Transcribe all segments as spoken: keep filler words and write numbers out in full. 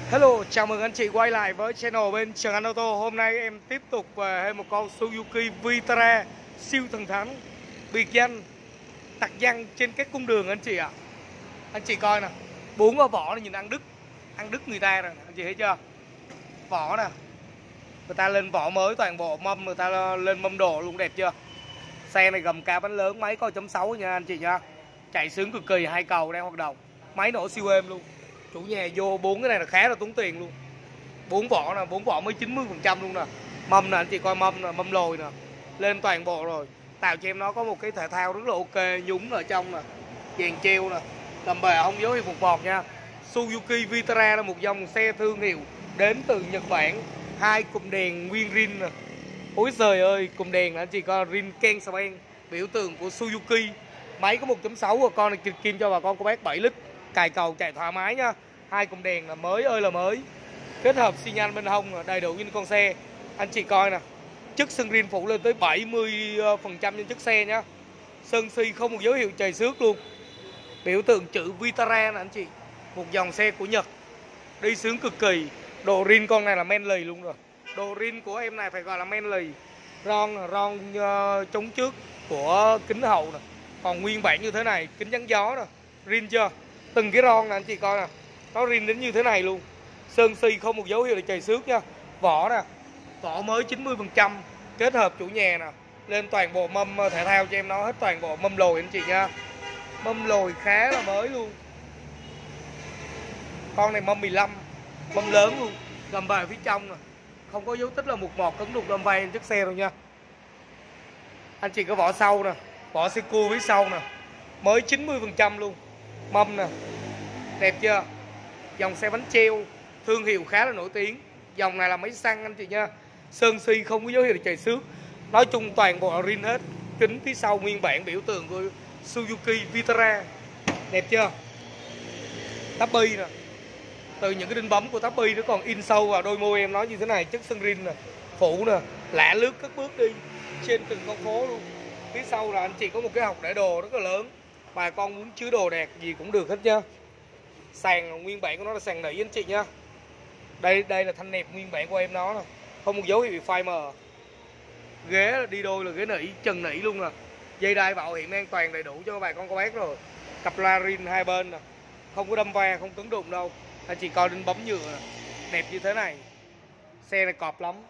Hello, chào mừng anh chị quay lại với channel bên Trần Anh Ô Tô. Hôm nay em tiếp tục về thêm một con Suzuki Vitara siêu thần thánh, biệt danh tặc danh trên các cung đường anh chị ạ. À. Anh chị coi nè, bốn cái vỏ này nhìn ăn đứt, ăn đứt người ta rồi, anh chị thấy chưa? Vỏ nè, người ta lên vỏ mới toàn bộ, mâm người ta lên mâm đồ luôn, đẹp chưa? Xe này gầm cao bánh lớn, máy có một chấm sáu nha anh chị nha. Chạy sướng cực kỳ, hai cầu đang hoạt động, máy nổ siêu êm luôn. Chủ nhà vô bốn cái này là khá là tốn tiền luôn. Bốn vỏ nè, bốn vỏ mới chín mươi phần trăm luôn nè. Mâm nè, anh chị coi mâm nè, mâm lồi nè, lên toàn bộ rồi. Tạo cho em nó có một cái thể thao rất là ok, nhúng ở trong nè, dàn treo nè, tầm bề không dấu hiệu một bọt nha. Suzuki Vitara là một dòng xe thương hiệu đến từ Nhật Bản. Hai cụm đèn nguyên rin nè. Ôi trời ơi, cụm đèn là anh chị coi rin Kenspan, biểu tượng của Suzuki. Máy có một chấm sáu của con này, kim cho bà con cô bác bảy lít, cài cầu chạy thoải mái nha. Hai cụm đèn là mới ơi là mới, kết hợp xi nhan bên hông đầy đủ như con xe. Anh chị coi nè, chất sơn rin phủ lên tới bảy mươi phần trăm trên chất xe nhá. Sơn si không một dấu hiệu chày xước luôn. Biểu tượng chữ Vitara nè anh chị, một dòng xe của Nhật, đi sướng cực kỳ. Đồ rin con này là manly luôn rồi. Đồ rin của em này phải gọi là manly. Ron ron uh, chống trước của kính hậu nè, còn nguyên bản như thế này, kính chắn gió nè, rin chưa? Từng cái ron nè anh chị coi nè, nó rin đến như thế này luôn. Sơn si không một dấu hiệu là chày xước nha. Vỏ nè, vỏ mới chín mươi phần trăm, kết hợp chủ nhà nè, lên toàn bộ mâm thể thao cho em nó hết toàn bộ mâm lồi anh chị nha. Mâm lồi khá là mới luôn. Con này mâm mười lăm, mâm lớn luôn, gầm bề phía trong nè, không có dấu tích là một mọt cứng đục đâm vay trên chiếc xe đâu nha. Anh chị có vỏ sau nè, vỏ xe cua phía sau nè, mới chín mươi phần trăm luôn. Mâm nè, đẹp chưa? Dòng xe bánh treo, thương hiệu khá là nổi tiếng. Dòng này là máy xăng anh chị nha. Sơn si không có dấu hiệu chày xước. Nói chung toàn bộ rin hết. Kính phía sau nguyên bản biểu tượng của Suzuki Vitara, đẹp chưa? Táp bi nè, từ những cái đinh bấm của táp bi nó còn in sâu vào đôi môi em nói như thế này. Chất sơn rin nè, phủ nè, lạ lướt các bước đi trên từng con phố luôn. Phía sau là anh chị có một cái hộc để đồ rất là lớn, bà con muốn chứa đồ đạc gì cũng được hết nha. Sàn nguyên bản của nó là sàn nỉ anh chị nha. Đây đây là thanh nẹp nguyên bản của em nó nè, không một dấu hiệu bị phai mờ. Ghế là đi đôi là ghế nỉ, trần nỉ luôn nè. Dây đai bảo hiểm an toàn đầy đủ cho bà con cô bác rồi. Cặp loa rin hai bên nè, không có đâm va, không cứng đụng đâu. Anh chị coi đinh bấm nhựa nè, đẹp như thế này. Xe này cọp lắm,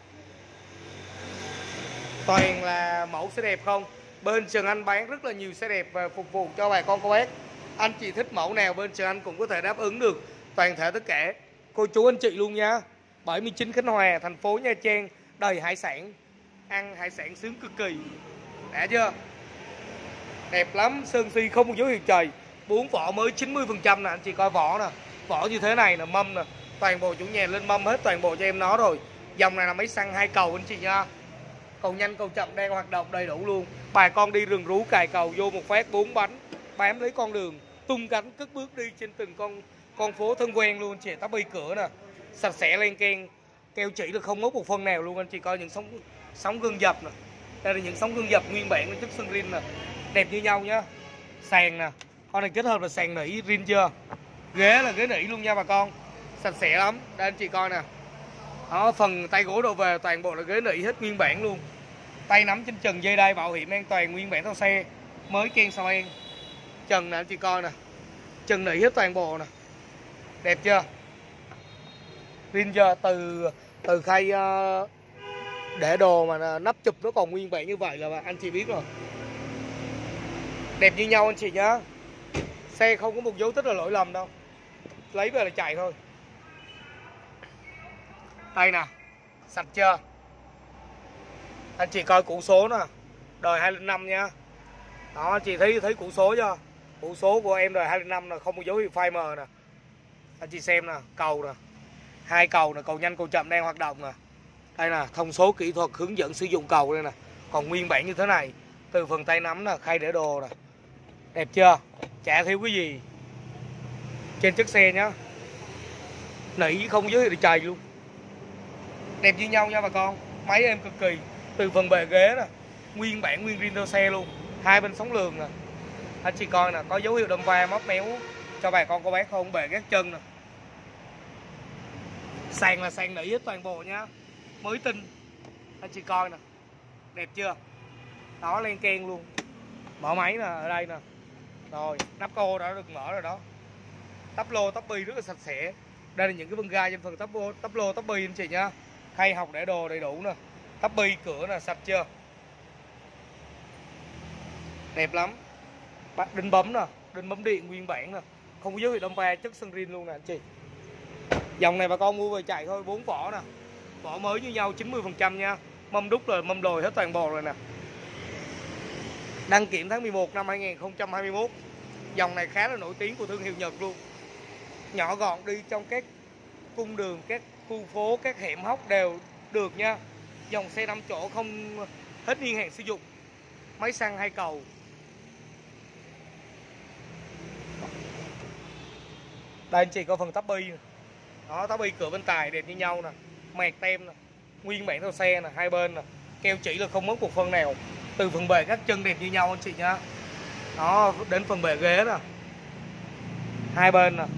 toàn là mẫu xe đẹp không. Bên Trần Anh bán rất là nhiều xe đẹp và phục vụ cho bà con cô bác. Anh chị thích mẫu nào bên Trần Anh cũng có thể đáp ứng được toàn thể tất cả cô chú anh chị luôn nha. bảy mươi chín Khánh Hòa, thành phố Nha Trang, đầy hải sản, ăn hải sản sướng cực kỳ. Đã chưa? Đẹp lắm, sơn si không một dấu hiệu chày. Bốn vỏ mới chín mươi phần trăm nè, anh chị coi vỏ nè, vỏ như thế này nè, mâm nè, toàn bộ chủ nhà lên mâm hết toàn bộ cho em nó rồi. Dòng này là máy xăng hai cầu anh chị nha. Cầu nhanh cầu chậm đang hoạt động đầy đủ luôn. Bà con đi rừng rú cài cầu vô một phát bốn bánh, bám lấy con đường, tung cánh cất bước đi trên từng con con phố thân quen luôn. Chị tắp bi cửa nè, sạch sẽ len keng, keo chỉ là không ngốc một phân nào luôn. Anh chị coi những sóng sóng gương dập nè, đây là những sóng gương dập nguyên bản với chất sơn rin nè, đẹp như nhau nhá. Sàn nè, con này kết hợp là sàn nỉ rin chưa? Ghế là ghế nỉ luôn nha bà con, sạch sẽ lắm. Đây anh chị coi nè, đó, phần tay gối đồ về toàn bộ là ghế nỉ hết nguyên bản luôn. Tay nắm trên trần, dây đai bảo hiểm an toàn nguyên bản theo xe, mới ken sao en. Trần nè anh chị coi nè, trần nỉ hết toàn bộ nè, đẹp chưa? Rin chưa? Từ từ khay uh, để đồ mà nắp chụp nó còn nguyên bản như vậy là anh chị biết rồi. Đẹp như nhau anh chị nhá. Xe không có một dấu tích là lỗi lầm đâu, lấy về là chạy thôi. Đây nè, sạch chưa? Anh chị coi củ số nè, đời hai không năm nha. Đó, anh chị thấy thấy củ số chưa? Củ số của em đời hai không năm là không có dấu hiệu phai mờ nè. Anh chị xem nè, cầu nè, hai cầu nè, cầu nhanh cầu chậm đang hoạt động nè. Đây nè, thông số kỹ thuật hướng dẫn sử dụng cầu đây nè, còn nguyên bản như thế này. Từ phần tay nắm nè, khay để đồ nè, đẹp chưa? Chả thiếu cái gì trên chiếc xe nhá. Nỉ không có dấu hiệu chày luôn, đẹp như nhau nha bà con. Máy em cực kỳ, từ phần bề ghế nè, nguyên bản nguyên rin theo xe luôn. Hai bên sóng lường nè, anh chị coi nè, có dấu hiệu đâm va móc méo cho bà con cô bác không. Bề gác chân nè, Sàn là sàn nỉ hết toàn bộ nhá, mới tinh. Anh chị coi nè, đẹp chưa? Đó, len keng luôn. Mở máy nè, ở đây nè. Rồi, nắp cô đã được mở rồi đó. Tắp lô, tắp bi rất là sạch sẽ. Đây là những cái vân gai trên phần tắp lô, tắp lô, tắp bi anh chị nhá. Khay học để đồ đầy đủ nè. Tắp bi, cửa nè, sạch chưa? Đẹp lắm. Đinh bấm nè, đinh bấm điện nguyên bản nè. Không có dấu hiệu đâm va, chất sân rin luôn nè anh chị. Dòng này bà con mua về chạy thôi, bốn vỏ nè. Vỏ mới như nhau chín mươi phần trăm nha. Mâm đúc rồi, mâm đồi hết toàn bộ rồi nè. Đăng kiểm tháng mười một năm hai nghìn không trăm hai mươi mốt. Dòng này khá là nổi tiếng của thương hiệu Nhật luôn. Nhỏ gọn đi trong các cung đường, các khu phố, các hẻm hóc đều được nha. Dòng xe năm chỗ không hết niên hạn sử dụng. Máy xăng hai cầu. Đây anh chị có phần tắp bi nè. Đó, tắp bi cửa bên tài đẹp như nhau nè. Mạc tem nè. Nguyên bản theo xe nè, hai bên nè. Keo chỉ là không mất một phần nào. Từ phần bề các chân đẹp như nhau anh chị nha. Đó, đến phần bề ghế nè. Hai bên nè.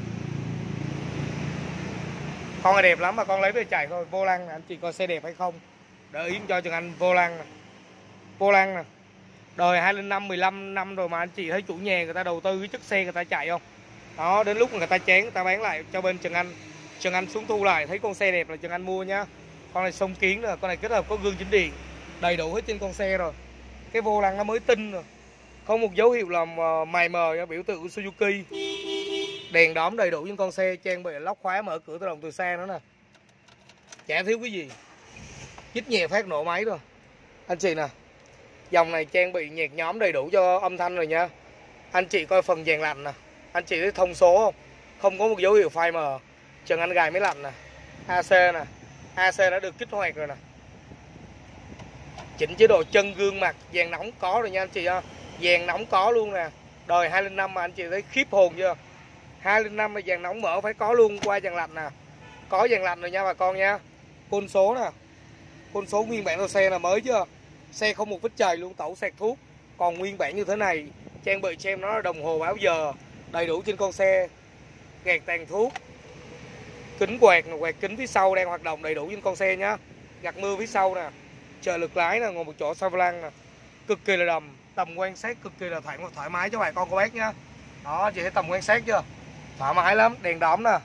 Con này đẹp lắm mà con lấy về chạy thôi. Vô lăng nè, anh chị coi xe đẹp hay không. Để ý cho Trần Anh vô lăng nè. Vô lăng nè. Đời hai không năm mười lăm năm rồi mà anh chị thấy chủ nhà người ta đầu tư cái chất xe người ta chạy không? Đó, đến lúc người ta chán người ta bán lại cho bên Trần Anh. Trần Anh xuống thu lại, thấy con xe đẹp là Trần Anh mua nhá. Con này sông kiến rồi, con này kết hợp có gương chỉnh điện, đầy đủ hết trên con xe rồi. Cái vô lăng nó mới tinh rồi. Không một dấu hiệu làm mài mờ, biểu tượng của Suzuki. Đèn đóm đầy đủ trên con xe, trang bị lóc khóa mở cửa tự động từ xa nữa nè. Chả thiếu cái gì. Chích nhẹ phát nổ máy rồi. Anh chị nè. Dòng này trang bị nhạc nhóm đầy đủ cho âm thanh rồi nha. Anh chị coi phần dàn lạnh nè. Anh chị thấy thông số không? Không có một dấu hiệu phai mờ. Trần Anh gài máy lạnh nè. a xê nè. a xê đã được kích hoạt rồi nè. Chỉnh chế độ chân gương mặt, dàn nóng có rồi nha anh chị ha. Dàn nóng có luôn nè. Đời hai không năm mà anh chị thấy khiếp hồn chưa? hai không năm là dàn nóng mở phải có luôn, qua dàn lạnh nè. Có dàn lạnh rồi nha bà con nha. Côn số nè. Côn số nguyên bản của xe là mới chưa? Xe không một vết chày luôn, tẩu sạc thuốc. Còn nguyên bản như thế này, trang bị cho em nó là đồng hồ báo giờ, đầy đủ trên con xe. Gạt tàn thuốc. Kính quạt, quạt kính phía sau đang hoạt động đầy đủ trên con xe nhá. Gạt mưa phía sau nè. Trợ lực lái nè, ngồi một chỗ sau vô lăng nè. Cực kỳ là đầm, tầm quan sát cực kỳ là thoải thoải mái cho bà con cô bác nhá. Đó, chị thấy tầm quan sát chưa? Thoải mái lắm, đèn đóm nè.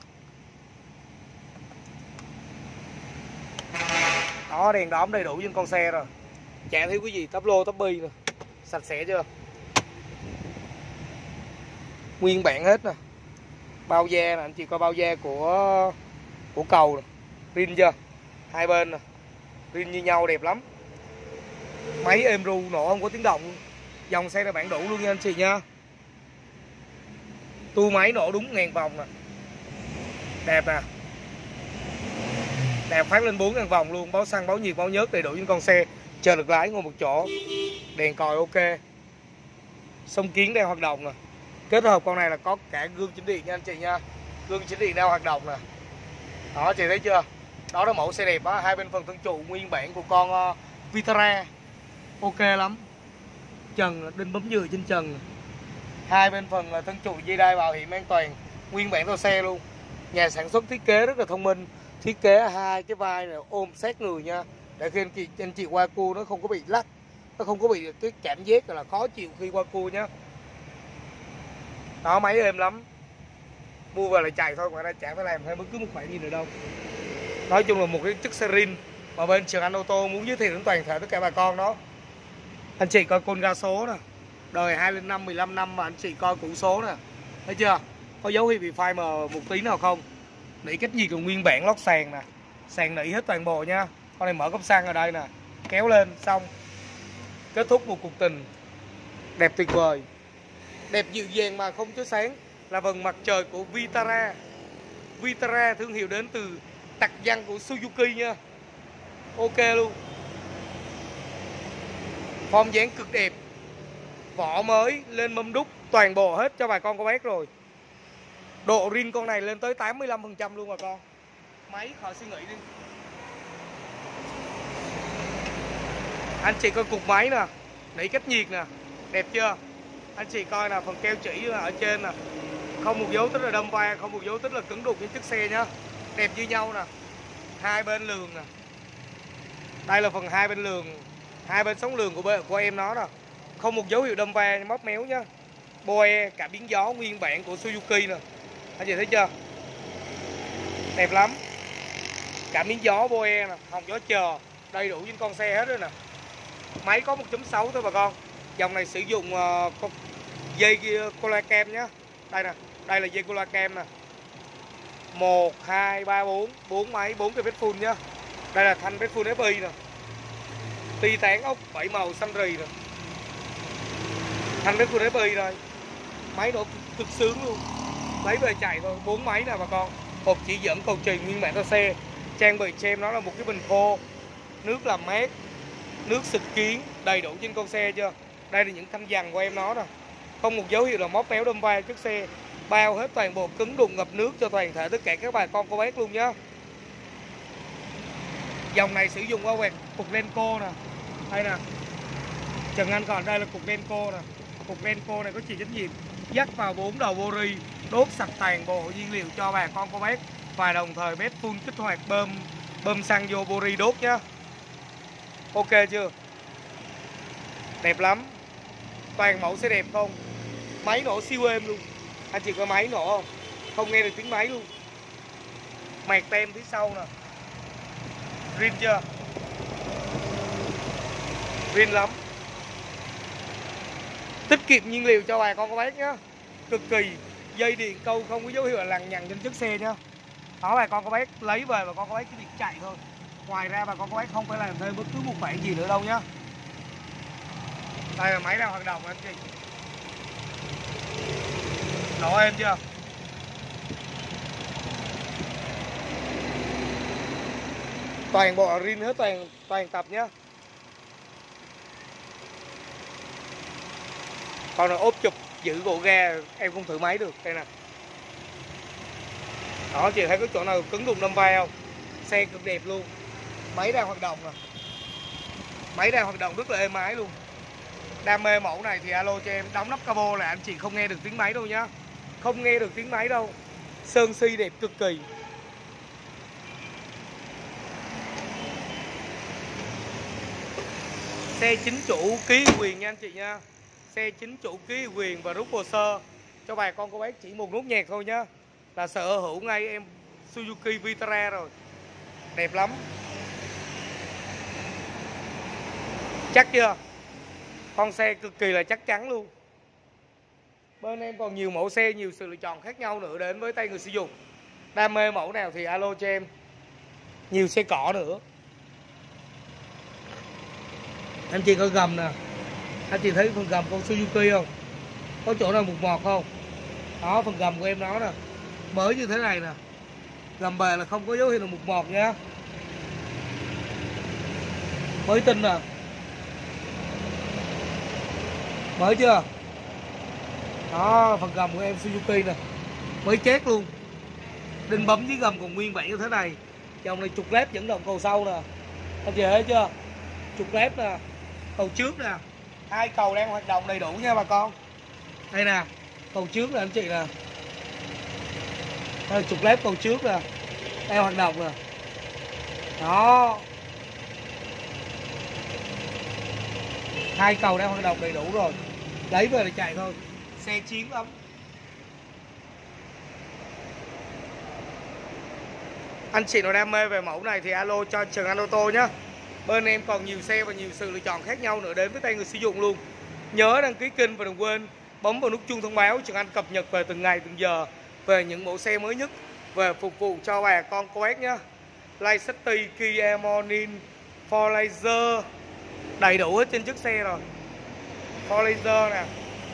Đó, đèn đóm đầy đủ trên con xe rồi. Chả thiếu cái gì, tắp lô, tắp bi nè. Sạch sẽ chưa? Nguyên bản hết nè. Bao da nè, anh chị coi bao da của của cầu nè. Rin chưa? Hai bên nè. Rin như nhau đẹp lắm. Máy êm ru, nổ không có tiếng động. Dòng xe là bản đủ luôn nha anh chị nha. Tu máy nổ đúng ngàn vòng nè. Đẹp nè. Đẹp phát lên bốn ngàn vòng luôn. Báo xăng, báo nhiệt, báo nhớt đầy đủ trên con xe. Chờ được lái ngồi một chỗ. Đèn còi ok. Sông kiến đang hoạt động nè. Kết hợp con này là có cả gương chỉnh điện nha anh chị nha. Gương chỉnh điện đang hoạt động nè. Đó chị thấy chưa? Đó là mẫu xe đẹp á. Hai bên phần thân trụ nguyên bản của con uh, Vitara. Ok lắm. Trần, đinh bấm dừa trên trần. Hai bên phần là thân trụ dây đai bảo hiểm an toàn. Nguyên bản theo xe luôn. Nhà sản xuất thiết kế rất là thông minh. Thiết kế hai cái vai này ôm sát người nha. Để khi anh chị, anh chị qua cua nó không có bị lắc. Nó không có bị cái cảm giác là khó chịu khi qua cua nhá. Đó, máy êm lắm. Mua về lại chạy thôi, ngoài ra chẳng phải làm thêm bất cứ một khoản gì nữa đâu. Nói chung là một cái chiếc xe rin mà bên Trần Anh Ô tô muốn giới thiệu đến toàn thể tất cả bà con đó. Anh chị coi con ga số nè. Đời hai không năm mười lăm năm mà anh chị coi củ số nè. Thấy chưa? Có dấu hiệu bị phai mờ một tí nào không? Nỉ cách nhiệt là nguyên bản lót sàn nè. Sàn nỉ hết toàn bộ nha. Con này mở cốc xăng ở đây nè. Kéo lên xong. Kết thúc một cuộc tình đẹp tuyệt vời. Đẹp dịu dàng mà không chói sáng. Là vầng mặt trời của Vitara. Vitara thương hiệu đến từ đặc văn của Suzuki nha. Ok luôn. Form dáng cực đẹp. Vỏ mới, lên mâm đúc toàn bộ hết cho bà con cô bác rồi. Độ rin con này lên tới tám mươi lăm phần trăm luôn bà con. Máy khỏi suy nghĩ đi. Anh chị coi cục máy nè. Nỉ cách nhiệt nè. Đẹp chưa? Anh chị coi nè, phần keo chỉ ở trên nè. Không một dấu tích là đâm va, không một dấu tích là cứng đục trên chiếc xe nhá. đẹp như nhau nè. Hai bên lường nè. Đây là phần hai bên lường, hai bên sống lường của bê, của em nó nè. Không một dấu hiệu đâm va móc méo nhá. Boe cả biến gió nguyên bản của Suzuki nè. Anh chị thấy chưa? Đẹp lắm. Cả miếng gió Boe nè, hòng gió chờ, đầy đủ trên con xe hết rồi nè. Máy có một chấm sáu thôi bà con. Dòng này sử dụng uh, con dây cola cam nhá. Đây nè, đây là dây cola cam nè. một hai ba bốn, bốn máy, bốn cái vết full nhá. Đây là thanh vết full ép i nè. Ti tán ốc bảy màu xanh rì nè. Thanh vết full ép i đây. Máy nổ cực sướng luôn. Lấy về chạy thôi, bốn máy nè bà con. Hộp chỉ dẫn cầu truyền nguyên bản cho xe. Trang bị cho em nó là một cái bình khô, nước làm mát, nước xịt kiến, đầy đủ trên con xe chưa? Đây là những thanh dằn của em nó nè. Không một dấu hiệu là móc méo đâm va chiếc xe. Bao hết toàn bộ cứng đụng ngập nước cho toàn thể tất cả các bà con cô bác luôn nhá. Dòng này sử dụng qua quẹt cục Lenco nè. Đây nè. Trần Anh còn đây là cục Lenco nè. Cục Lenco này có chịu trách nhiệm dắt vào bốn đầu bori, đốt sạch toàn bộ nhiên liệu cho bà con cô bác và đồng thời bếp full kích hoạt bơm bơm xăng vô bori đốt nhá. Ok chưa? Đẹp lắm. Toàn mẫu xe đẹp không? Máy nổ siêu êm luôn. Anh chị có máy nổ không? Không nghe được tiếng máy luôn. Mạc tem phía sau nè. Rin chưa? Rin lắm. Tiết kiệm nhiên liệu cho bà con cô bác nhá. Cực kỳ. Dây điện câu không có dấu hiệu là lằng nhằng trên chiếc xe nhá. Đó bà con cô bác lấy về bà con cô bác chỉ việc chạy thôi. Ngoài ra bà con cô bác không phải làm thêm bất cứ một khoản gì nữa đâu nhá. Đây là máy đang hoạt động anh chị. Nổ em chưa? Toàn bộ rin hết, toàn toàn tập nhá. Còn là ốp chụp giữ gỗ ga em không thử máy được. Đây nè. Đó chị thấy có chỗ nào cứng đụng đâm va không? Xe cực đẹp luôn. Máy đang hoạt động nè. Máy đang hoạt động rất là êm ái luôn. Đam mê mẫu này thì alo cho em. Đóng nắp cabo là anh chị không nghe được tiếng máy đâu nhá. Không nghe được tiếng máy đâu. Sơn si đẹp cực kỳ. Xe chính chủ ký quyền nha anh chị nha. Xe chính chủ ký quyền và rút hồ sơ cho bà con cô bác chỉ một nút nhạc thôi nhá, là sở hữu ngay em Suzuki Vitara rồi. Đẹp lắm. Chắc chưa? Con xe cực kỳ là chắc chắn luôn. Bên em còn nhiều mẫu xe, nhiều sự lựa chọn khác nhau nữa đến với tay người sử dụng. Đam mê mẫu nào thì alo cho em. Nhiều xe cỏ nữa. Anh chị có gầm nè. Anh chị thấy phần gầm con Suzuki không? Có chỗ nào mục mọt không? Đó, phần gầm của em nó nè. Mới như thế này nè. Gầm bề là không có dấu hiệu là mục mọt nha. Mới tinh nè. Mới chưa? Đó, phần gầm của em Suzuki nè. Mới chết luôn. Đinh bấm dưới gầm còn nguyên bản như thế này. Dòng này trục lép dẫn động cầu sau nè. Anh chị thấy chưa? Trục lép nè. Cầu trước nè. Hai cầu đang hoạt động đầy đủ nha bà con. Đây nè. Cầu trước nè anh chị nè. Đây, trục lép cầu trước nè. Đang hoạt động nè. Đó. Hai cầu đang hoạt động đầy đủ rồi. Lấy về để chạy thôi. Xe chiến lắm. Anh chị nào đam mê về mẫu này thì alo cho Trần Anh Ô Tô nhé. Bên em còn nhiều xe và nhiều sự lựa chọn khác nhau nữa đến với tay người sử dụng luôn. Nhớ đăng ký kênh và đừng quên bấm vào nút chuông thông báo Trần Anh cập nhật về từng ngày từng giờ về những mẫu xe mới nhất về phục vụ cho bà con cô bác nhé. Light City, Kia Morning, Forlaser đầy đủ hết trên chiếc xe rồi. Forlaser nè.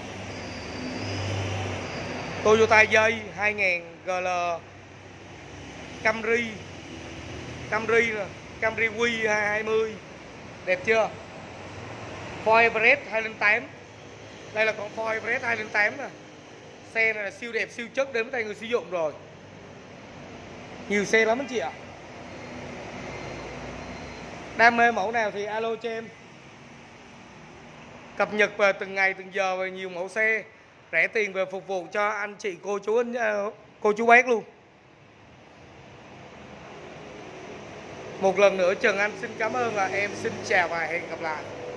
Toyota dây hai nghìn giê lờ, Camry, Camry nè, Camry Q hai hai mươi. Đẹp chưa? Ford Everest hai không tám. Đây là con Ford Everest hai không tám nè. Xe này là siêu đẹp, siêu chất đến với tay người sử dụng rồi. Nhiều xe lắm anh chị ạ. Đam mê mẫu nào thì alo cho em. Cập nhật về từng ngày từng giờ về nhiều mẫu xe rẻ tiền về phục vụ cho anh chị cô chú anh cô chú bác luôn. Một lần nữa Trần Anh xin cảm ơn và em xin chào và hẹn gặp lại.